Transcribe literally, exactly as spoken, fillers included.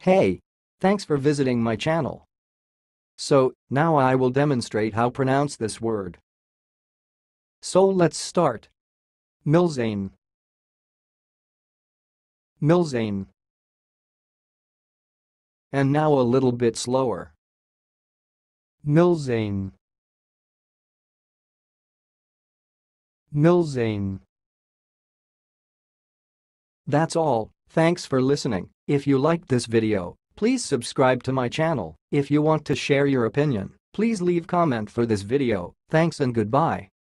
Hey! Thanks for visiting my channel. So, now I will demonstrate how to pronounce this word. So let's start. Milzane. Milzane. And now a little bit slower. Milzane. Milzane. That's all. Thanks for listening. If you liked this video, please subscribe to my channel. If you want to share your opinion, please leave comment for this video. Thanks and goodbye.